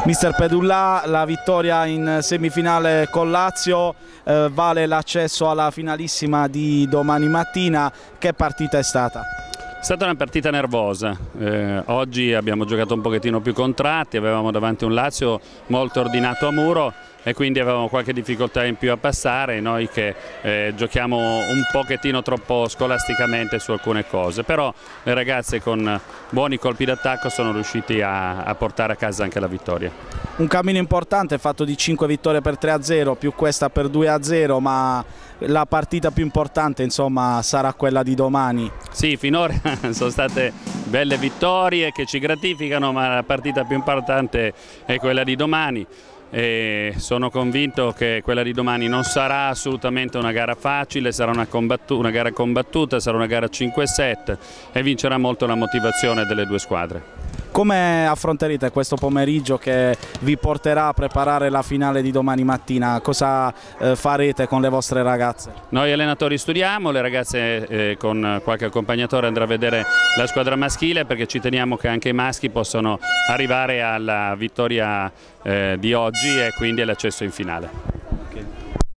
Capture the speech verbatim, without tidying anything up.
Mister Pedulla, la vittoria in semifinale con Lazio eh, vale l'accesso alla finalissima di domani mattina. Che partita è stata? È stata una partita nervosa, eh, oggi abbiamo giocato un pochettino più contratti, avevamo davanti un Lazio molto ordinato a muro e quindi avevamo qualche difficoltà in più a passare, noi che eh, giochiamo un pochettino troppo scolasticamente su alcune cose, però le ragazze con buoni colpi d'attacco sono riusciti a, a portare a casa anche la vittoria. Un cammino importante fatto di cinque vittorie per tre a zero più questa per due a zero, ma la partita più importante insomma sarà quella di domani. Sì, finora sono state belle vittorie che ci gratificano, ma la partita più importante è quella di domani. E sono convinto che quella di domani non sarà assolutamente una gara facile, sarà una, una gara combattuta, sarà una gara cinque set e vincerà molto la motivazione delle due squadre. Come affronterete questo pomeriggio che vi porterà a preparare la finale di domani mattina? Cosa eh, farete con le vostre ragazze? Noi allenatori studiamo, le ragazze eh, con qualche accompagnatore andrà a vedere la squadra maschile, perché ci teniamo che anche i maschi possano arrivare alla vittoria eh, di oggi e quindi all'accesso in finale.